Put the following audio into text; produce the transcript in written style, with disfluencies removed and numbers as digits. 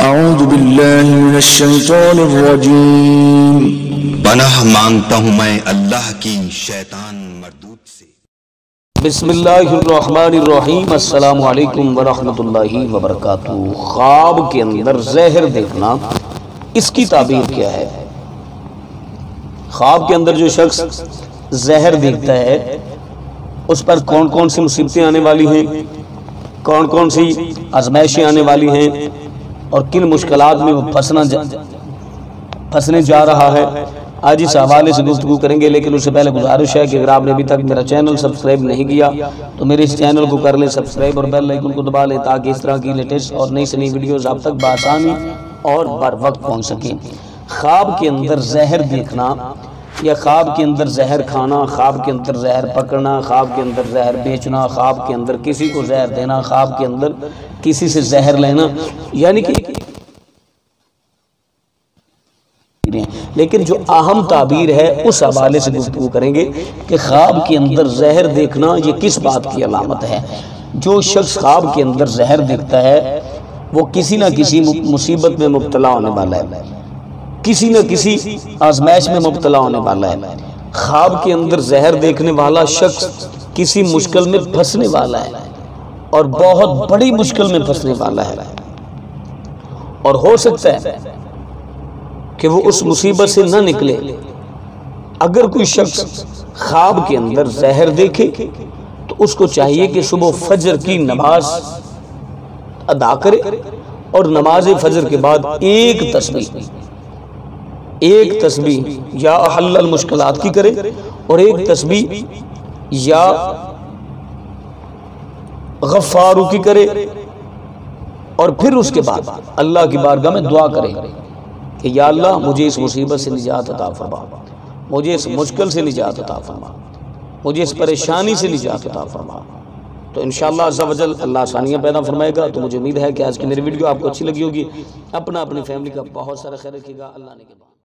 اعوذ باللہ من الشیطان الرجیم پناہ مانگتا ہوں میں اللہ کی شیطان مردود سے۔ بسم اللہ الرحمن الرحیم۔ السلام علیکم ورحمۃ اللہ وبرکاتہ۔ خواب کے اندر زہر دیکھنا، اس کی تعبیر کیا ہے؟ خواب کے اندر جو شخص زہر دیکھتا ہے اس پر کون کون سی مصیبتیں آنے والی ہیں، کون کون سی آزمائشیں آنے والی ہیں اور کن مشکلات میں وہ پھنسنے جا رہا ہے، آج اس حوالے سے گفتگو کریں گے۔ لیکن اس سے پہلے گزارش ہے کہ اگر آپ نے ابھی تک میرا چینل سبسکرائب نہیں کیا تو میرے اس چینل کو کر لیں سبسکرائب اور بیل آئیکن کو دبا لیں تاکہ اس طرح کی لیٹسٹ اور نئی سے نئی ویڈیوز آپ تک بآسانی اور بر وقت پہنچ سکیں۔ خواب کے اندر زہر دیکھنا یا خواب کے اندر زہر کھانا، خواب کے اندر زہر پکڑنا، خواب کے اندر زہر بیچنا، خواب کے اندر کسی کو زہر دینا، خواب کے اندر کسی سے زہر لینا، یعنی کہ لیکن جو اہم تعبیر ہے اس حوالے سے گفتگو کریں گے کہ خواب کے اندر زہر دیکھنا یہ کس بات کی علامت ہے۔ جو شخص خواب کے اندر زہر دیکھتا ہے وہ کسی نہ کسی مصیبت میں مبتلا ہونے والا ہے، کسی نہ کسی آزمائش میں مبتلا ہونے والا ہے۔ خواب کے اندر زہر دیکھنے والا شخص کسی مشکل میں پھنسنے والا ہے اور بہت بڑی مشکل میں پھنسنے والا ہے، اور ہو سکتا ہے کہ وہ اس مصیبت سے نہ نکلے۔ اگر کوئی شخص خواب کے اندر زہر دیکھے تو اس کو چاہیے کہ صبح فجر کی نماز ادا کرے اور نماز فجر کے بعد ایک تسبیح یا حل المشکلات کی کرے اور ایک تسبیح یا غفارو کی کرے، اور پھر اس کے بعد اللہ کی بارگاہ میں دعا کرے کہ یا اللہ مجھے اس مصیبت سے نجات عطا فرما، مجھے اس مشکل سے نجات عطا فرما، مجھے اس پریشانی سے نجات عطا فرما، تو انشاءاللہ عز و جل اللہ آسانیاں پیدا فرمائے گا۔ تو مجھے امید ہے کہ آج کی میری ویڈیو آپ کو اچھی لگی ہوگی۔ اپنی فیملی کا بہت سارا خیال رکھیے گا۔ اللہ نے